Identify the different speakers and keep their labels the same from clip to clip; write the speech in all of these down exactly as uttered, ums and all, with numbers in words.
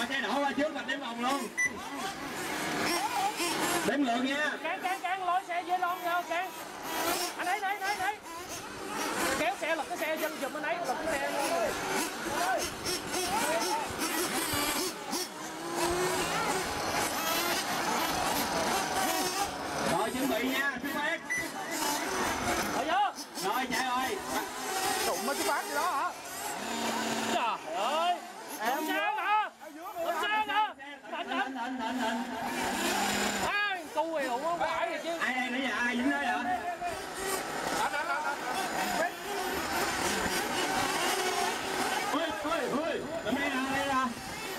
Speaker 1: xe đổ qua trước là đếm vòng luôn. Đếm lượt nha.
Speaker 2: Cán cán cán lối xe dễ lon nha cán. Anh ấy đấy đấy đấy. Kéo xe lật cái xe dân giùm anh ấy lật cái xe luôn.
Speaker 1: Rồi chuẩn bị nha, chú bác.
Speaker 2: Rồi vô.
Speaker 1: Rồi chạy rồi.
Speaker 2: Đụng mấy chú bác gì đó hả? Trời ơi. Em sao hả? Em sao hả? Thịnh thịnh thịnh thịnh thịnh. À, cu này hụt không phải gì chứ.
Speaker 1: Ai đây nữa giờ ai dính đấy hả? Ui ui ui. Làm đây nè, đây nè.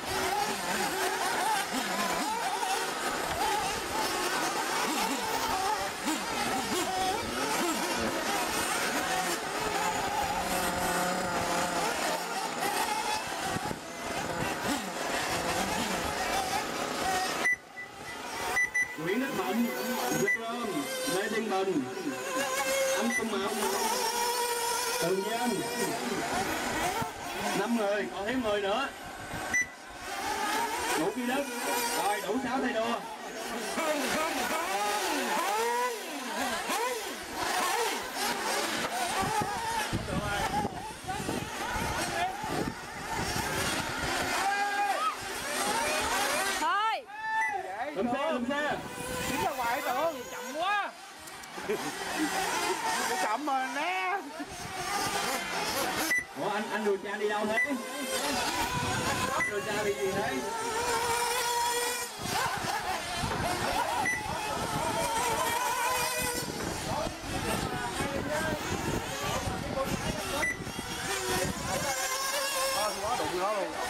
Speaker 1: Nguyễn Đức Thịnh, Việt Rơm, Lê Thiên Bình, anh Công Mạo, Tường Nhân, năm người, còn thêm người nữa. Đủ Duy Đức, rồi đủ sáu tay đua. Lùm xe, lùm xe.
Speaker 2: Đứng ra ngoài tưởng chậm quá. Chậm mà né.
Speaker 1: Ủa anh anh điều tra đi đâu thế? Điều tra bị gì thế?
Speaker 2: Ờ, quá đụng nó luôn.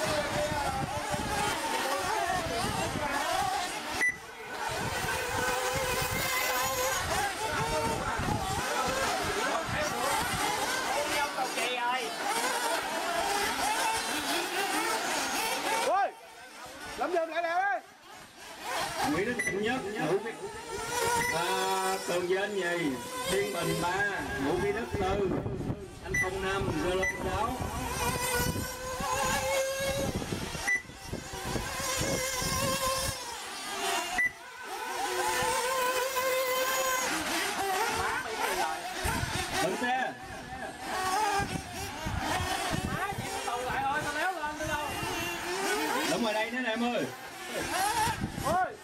Speaker 2: Ôi, làm giùm lại nè.
Speaker 1: Nguyễn Đức Thịnh nhất, Ngũ Phi à, Tường Dân nhì, Thiên Bình ba, Ngũ Phi Đức tư, anh không năm, Rơ Lông sáu. Đừng xe. Đúng rồi đây nữa nè em ơi.
Speaker 2: Ôi.